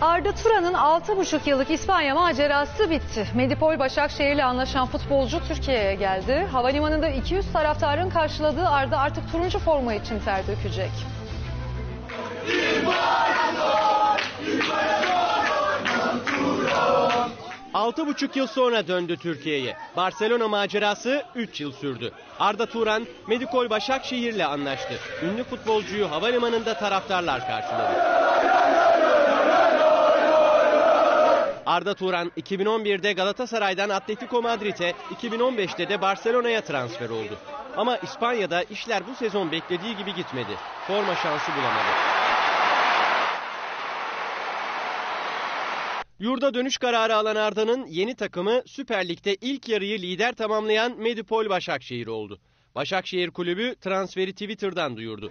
Arda Turan'ın 6,5 yıllık İspanya macerası bitti. Medipol Başakşehir'le anlaşan futbolcu Türkiye'ye geldi. Havalimanında 200 taraftarın karşıladığı Arda artık turuncu forma için ter dökecek. 6,5 yıl sonra döndü Türkiye'ye. Barcelona macerası 3 yıl sürdü. Arda Turan, Medipol Başakşehir'le anlaştı. Ünlü futbolcuyu havalimanında taraftarlar karşıladı. Arda Turan 2011'de Galatasaray'dan Atletico Madrid'e, 2015'te de Barcelona'ya transfer oldu. Ama İspanya'da işler bu sezon beklediği gibi gitmedi. Forma şansı bulamadı. Yurda dönüş kararı alan Arda'nın yeni takımı Süper Lig'de ilk yarıyı lider tamamlayan Medipol Başakşehir oldu. Başakşehir kulübü transferi Twitter'dan duyurdu.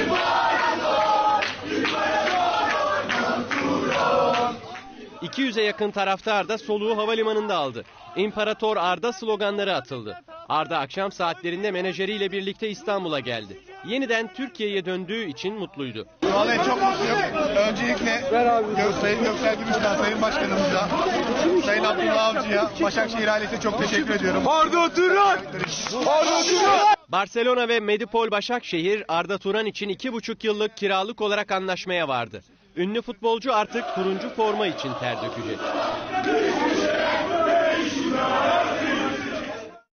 200'e yakın taraftar da soluğu havalimanında aldı. İmparator Arda sloganları atıldı. Arda akşam saatlerinde menajeriyle birlikte İstanbul'a geldi. Yeniden Türkiye'ye döndüğü için mutluydu. Vallahi çok mutluyum. Öncelikle Sayın Göksel Gümüşdağ, Sayın Başkanımıza, Sayın Abdullah Avcı'ya, Başakşehir ailesine çok teşekkür ediyorum. Arda Turan! Arda Turan! Barcelona ve Medipol Başakşehir Arda Turan için 2,5 yıllık kiralık olarak anlaşmaya vardı. Ünlü futbolcu artık turuncu forma için ter dökecek.